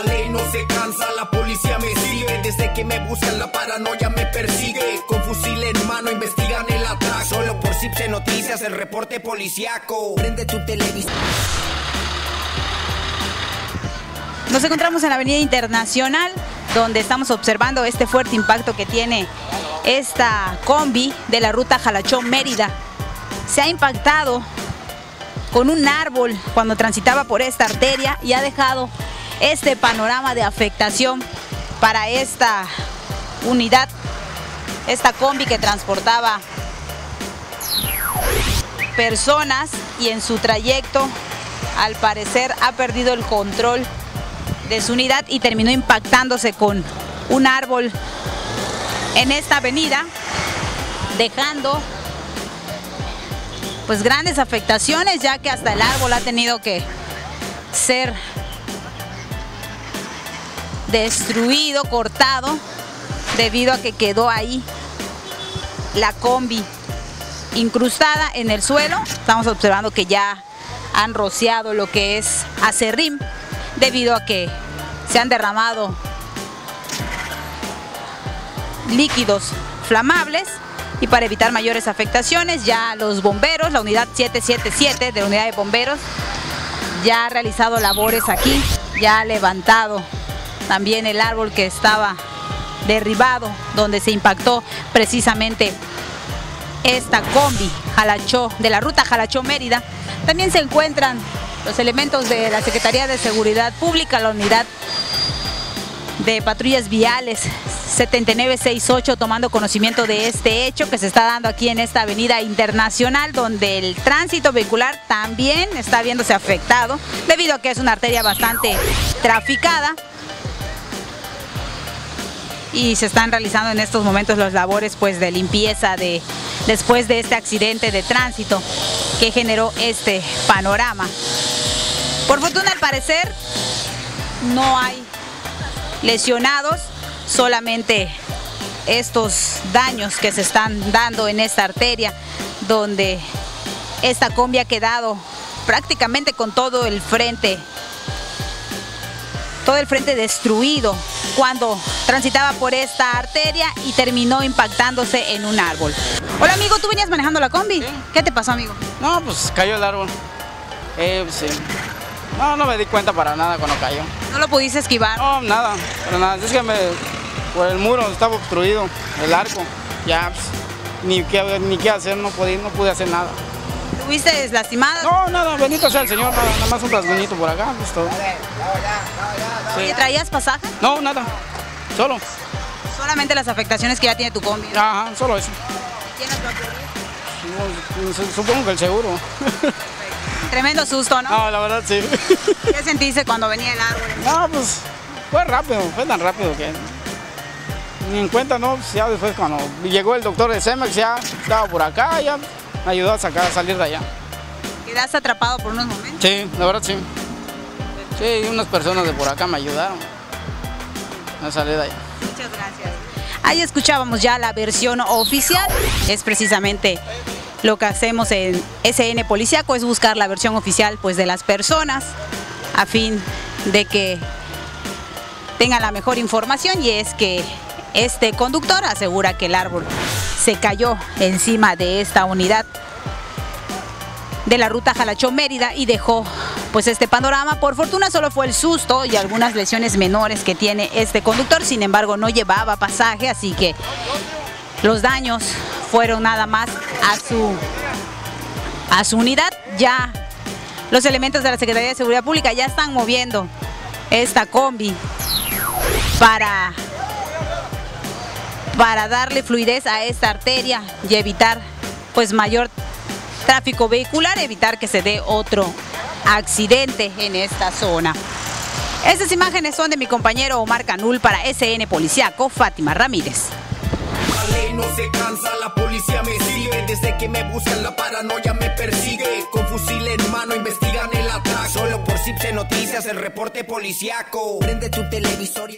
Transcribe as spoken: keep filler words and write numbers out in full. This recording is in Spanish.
ley no se cansa, la policía me sigue. Desde que me buscan la paranoia me persigue. Con fusil en mano investigan el ataque. Solo por Cipse Noticias el reporte policiaco. Prende tu televisor. Nos encontramos en la Avenida Internacional, donde estamos observando este fuerte impacto que tiene esta combi de la ruta Jalachó-Mérida. Se ha impactado con un árbol cuando transitaba por esta arteria y ha dejado este panorama de afectación para esta unidad, esta combi que transportaba personas y en su trayecto al parecer ha perdido el control de su unidad y terminó impactándose con un árbol en esta avenida, dejando pues grandes afectaciones, ya que hasta el árbol ha tenido que ser destruido, cortado, debido a que quedó ahí la combi incrustada en el suelo. Estamos observando que ya han rociado lo que es acerrín, debido a que se han derramado líquidos flamables, y para evitar mayores afectaciones ya los bomberos, la unidad siete siete siete de la unidad de bomberos ya ha realizado labores aquí, ya ha levantado también el árbol que estaba derribado donde se impactó precisamente esta combi Jalachó, de la ruta Jalachó-Mérida. También se encuentran los elementos de la Secretaría de Seguridad Pública, la unidad de patrullas viales setenta y nueve sesenta y ocho, tomando conocimiento de este hecho que se está dando aquí en esta Avenida Internacional, donde el tránsito vehicular también está viéndose afectado debido a que es una arteria bastante traficada, y se están realizando en estos momentos las labores pues de limpieza de después de este accidente de tránsito que generó este panorama. Por fortuna, al parecer no hay lesionados, solamente estos daños que se están dando en esta arteria, donde esta combi ha quedado prácticamente con todo el frente todo el frente destruido cuando transitaba por esta arteria y terminó impactándose en un árbol. Hola amigo, ¿tú venías manejando la combi? ¿Sí? ¿Qué te pasó, amigo? No, pues cayó el árbol. Eh, pues, sí. No, no me di cuenta para nada cuando cayó. ¿No lo pudiste esquivar? No, nada, para nada. Es que me, por el muro estaba obstruido, el arco. Ya, pues, ni qué, ni qué hacer, no pude, no pude hacer nada. ¿Tuviste lastimada? No, nada, bendito sea el Señor, nada, nada más un rasguñito por acá, pues todo. Sí. ¿Traías pasaje? No, nada, solo. Solamente las afectaciones que ya tiene tu combi. Ajá, solo eso. ¿Tienes No, supongo que el seguro. Tremendo susto, ¿no? No, la verdad sí. ¿Qué sentiste cuando venía el árbol? No, pues fue rápido, fue tan rápido que ni en cuenta, no, pues, ya después cuando llegó el doctor de Cemex ya estaba por acá, ya me ayudó a sacar, a salir de allá. ¿Quedaste atrapado por unos momentos? Sí, la verdad sí. Sí, unas personas de por acá me ayudaron a salir de allá. Muchas gracias. Ahí escuchábamos ya la versión oficial, es precisamente lo que hacemos en S N Policiaco, es buscar la versión oficial pues de las personas a fin de que tengan la mejor información, y es que este conductor asegura que el árbol se cayó encima de esta unidad de la ruta Jalachó-Mérida y dejó pues este panorama. Por fortuna solo fue el susto y algunas lesiones menores que tiene este conductor, sin embargo no llevaba pasaje, así que los daños fueron nada más a su, a su unidad. Ya los elementos de la Secretaría de Seguridad Pública ya están moviendo esta combi para, para darle fluidez a esta arteria y evitar pues mayor tráfico vehicular, evitar que se dé otro accidente en esta zona. Estas imágenes son de mi compañero Omar Canul para S N Policiaco, Fátima Ramírez. La ley no se cansa, la policía me sigue. Desde que me buscan la paranoia me persigue. Con fusil en mano investigan el ataque. Solo por Cipse Noticias el reporte policiaco. Prende tu televisor y